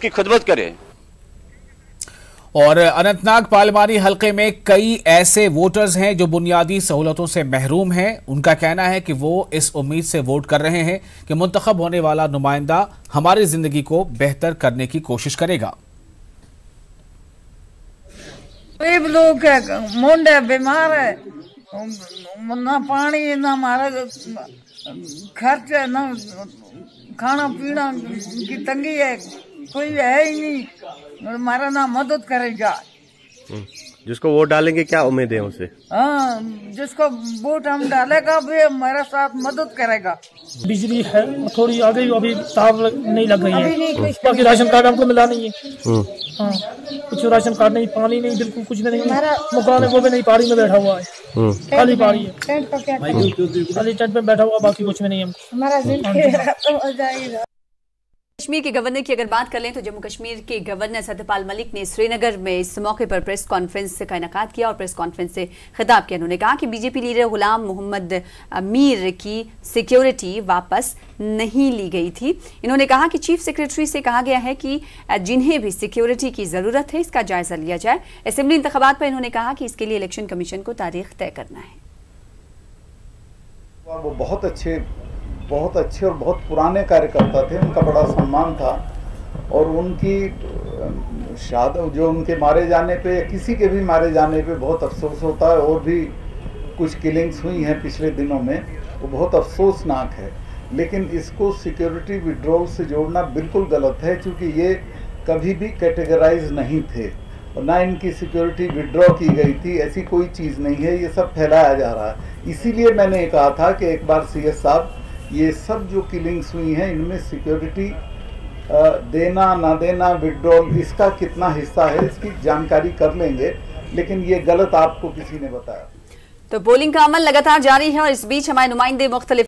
उसकी खिदमत करे। और अनंतनाग पार्लिमानी हलके में कई ऐसे वोटर्स हैं जो बुनियादी सहूलतों से महरूम हैं। उनका कहना है कि वो इस उम्मीद से वोट कर रहे हैं कि मुंतखब होने वाला नुमाइंदा हमारी जिंदगी को बेहतर करने की कोशिश करेगा। गरीब लोग मुंडे बीमार है, ना पानी ना हमारा खर्च है, ना खाना पीना की तंगी है, कोई है ही नहीं, हमारा ना मदद करेगा। जिसको वोट डालेंगे क्या उम्मीद है उनसे? हाँ, जिसको वोट हम डालेगा भी हमारे साथ मदद करेगा। बिजली है थोड़ी आ गई, अभी तार नहीं लग गई है, बाकी राशन कार्ड हमको मिला नहीं है। हाँ, कुछ राशन कार्ड नहीं, पानी नहीं, बिल्कुल कुछ भी नहीं। मकान वो भी नहीं, पहाड़ी में बैठा हुआ है, खाली पहाड़ी है, खाली टेंट में बैठा हुआ, बाकी कुछ भी नहीं है। कश्मीर के गवर्नर की अगर बात कर लें तो जम्मू कश्मीर के गवर्नर सत्यपाल मलिक ने श्रीनगर में इस मौके पर प्रेस कॉन्फ्रेंस का इनेकाद किया और प्रेस कॉन्फ्रेंस से खिताब किया। उन्होंने कहा कि बीजेपी लीडर गुलाम मोहम्मद मीर की सिक्योरिटी वापस नहीं ली गई थी। इन्होंने कहा कि चीफ सेक्रेटरी से कहा गया है कि जिन्हें भी सिक्योरिटी की जरूरत है इसका जायजा लिया जाए। असेंबली इंतखाबात पर इन्होंने कहा कि इसके लिए इलेक्शन कमीशन को तारीख तय करना है। वो बहुत अच्छे और बहुत पुराने कार्यकर्ता थे, उनका बड़ा सम्मान था और उनकी जो उनके मारे जाने पे या किसी के भी मारे जाने पे बहुत अफसोस होता है। और भी कुछ किलिंग्स हुई हैं पिछले दिनों में, वो बहुत अफसोसनाक है। लेकिन इसको सिक्योरिटी विड्रॉल से जोड़ना बिल्कुल गलत है, क्योंकि ये कभी भी कैटेगराइज नहीं थे और ना इनकी सिक्योरिटी विड्रॉ की गई थी। ऐसी कोई चीज़ नहीं है, ये सब फैलाया जा रहा है। इसीलिए मैंने कहा था कि एक बार CS साहब ये सब जो किलिंग्स हुई हैं इनमें सिक्योरिटी देना ना देना, विड्रॉल, इसका कितना हिस्सा है इसकी जानकारी कर लेंगे, लेकिन ये गलत आपको किसी ने बताया। तो पोलिंग का अमल लगातार जारी है और इस बीच हमारे नुमाइंदे मुख्तलिफ